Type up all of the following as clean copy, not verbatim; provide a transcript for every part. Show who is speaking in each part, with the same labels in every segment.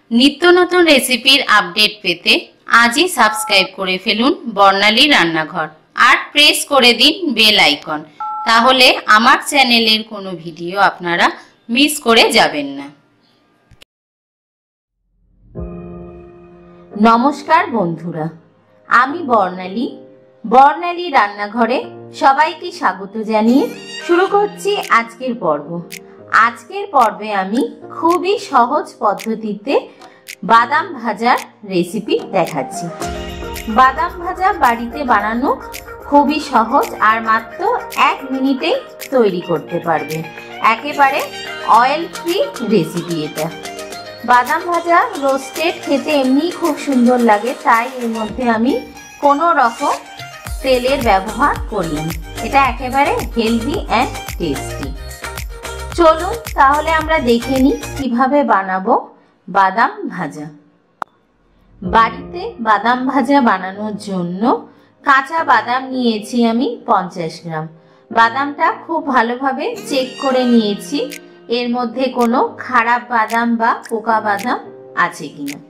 Speaker 1: নিত্য নতুন রেসিপির আপডেট পেতে আজই সাবস্ক্রাইব করে ফেলুন বর্ণালী রান্নাঘর আর প্রেস করে দিন বেল আইকন, তাহলে আমার চ্যানেলের কোনো ভিডিও আপনারা মিস করে যাবেন না। নমস্কার বন্ধুরা, আমি বর্ণালী রান্নাঘরে সবাইকে স্বাগত জানিয়ে শুরু করছি আজকের পর্ব। আজকের পর্বে আমি খুবই সহজ পদ্ধতিতে বাদাম ভাজার রেসিপি দেখাচ্ছি। বাদাম ভাজা বাড়িতে বানানো খুবই সহজ আর মাত্র 1 মিনিটেই তৈরি করতে পারবে। একেবারে অয়েল ফ্রি রেসিপি এটা। বাদাম ভাজা রোস্টেড খেতে এমনি খুব সুন্দর লাগে, তাই এর মধ্যে আমি কোনো রকম তেলের ব্যবহার করিনি। এটা একেবারে হেলদি অ্যান্ড টেস্টি। চলুন তাহলে আমরা দেখে নিই কিভাবে বানাবো বাদাম ভাজা। বাড়িতে বাদাম ভাজা বানানোর জন্য কাঁচা বাদাম নিয়েছি আমি 50 গ্রাম। বাদামটা খুব ভালোভাবে চেক করে নিয়েছি এর মধ্যে কোনো খারাপ বাদাম বা পোকা বাদাম আছে কিনা।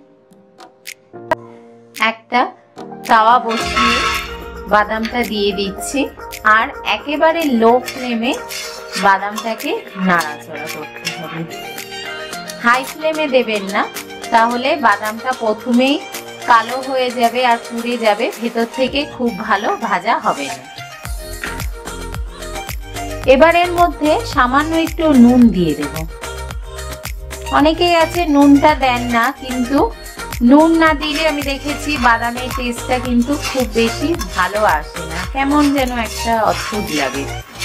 Speaker 1: একটা তাওয়া বসিয়ে বাদামটা দিয়ে দিচ্ছি আর একেবারে লো ফ্লেমে বাদামটাকে নাড়াচাড়া করতে হবে। হাই ফ্লেমে দেবেন না, তাহলে বাদামটা প্রথমেই কালো হয়ে যাবে আর পুড়ে যাবে, ভেতর থেকে খুব ভালো ভাজা হবে না। এবার এর মধ্যে সামান্য একটু নুন দিয়ে দেব। অনেকেই আছে নুনটা দেন না, কিন্তু নুন না দিলে আমি দেখেছি বাদামের টেস্টটা কিন্তু খুব বেশি ভালো আসে না, কেমন যেন একটা অদ্ভুত লাগে।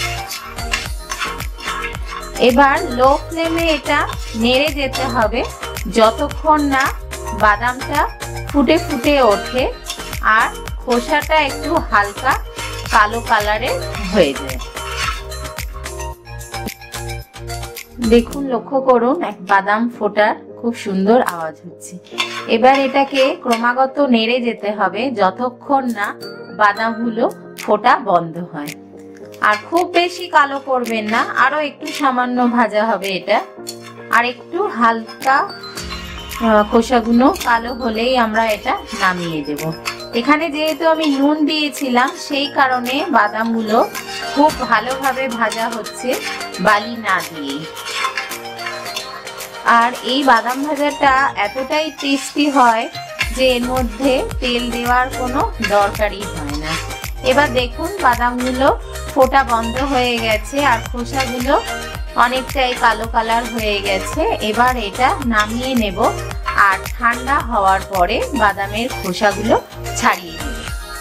Speaker 1: এবার লো ফ্লেমে এটা নেড়ে যেতে হবে যতক্ষণ না বাদামটা ফুটে ফুটে ওঠে আর খোসাটা একটু হালকা কালো কালারের হয়ে যায়। দেখুন, লক্ষ্য করুন, এক বাদাম ফোটার খুব সুন্দর আওয়াজ হচ্ছে। এবার এটাকে ক্রমাগত নেড়ে যেতে হবে যতক্ষণ না বাদামগুলো ফোটা বন্ধ হয়। আর খুব বেশি কালো করবেন না, আরো একটু সামান্য ভাজা হবে এটা। আর একটু হালকা খোসাগুলো কালো হলেই আমরা এটা নামিয়ে দেব। এখানে যেহেতু আমি নুন দিয়েছিলাম সেই কারণে বাদামগুলো খুব ভালোভাবে ভাজা হচ্ছে বালি না দিয়ে। আর এই বাদাম ভাজাটা এতটাই টেস্টি হয় যে এর মধ্যে তেল দেওয়ার কোনো দরকারই হয় না। এবার দেখুন বাদামগুলো ফোটা বন্ধ হয়ে গেছে আর খোসাগুলো অনেকটাই কালো কালার হয়ে গেছে। এবার এটা নামিয়ে নেব আর ঠান্ডা হওয়ার পরে বাদামের খোসাগুলো ছাড়িয়ে নেব।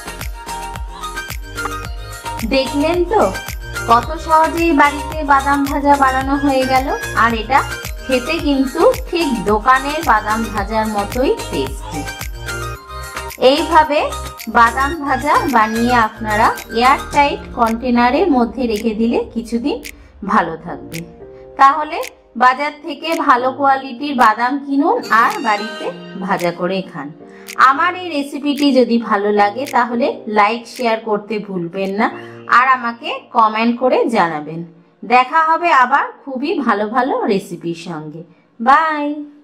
Speaker 1: দেখলেন তো কত সহজেই বাড়িতে বাদাম ভাজা বানানো হয়ে গেল। আর এটা খেতে কিন্তু ঠিক দোকানের বাদাম ভাজার মতোই টেস্টি। এইভাবে বাদাম ভাজা বানিয়ে আপনারা এয়ারটাইট কন্টেনারের মধ্যে রেখে দিলে কিছুদিন ভালো থাকবে। তাহলে বাজার থেকে ভালো কোয়ালিটির বাদাম কিনুন আর বাড়িতে ভাজা করে খান। আমার এই রেসিপিটি যদি ভালো লাগে তাহলে লাইক শেয়ার করতে ভুলবেন না আর আমাকে কমেন্ট করে জানাবেন। দেখা হবে আবার খুবই ভালো ভালো রেসিপির সঙ্গে। বাই।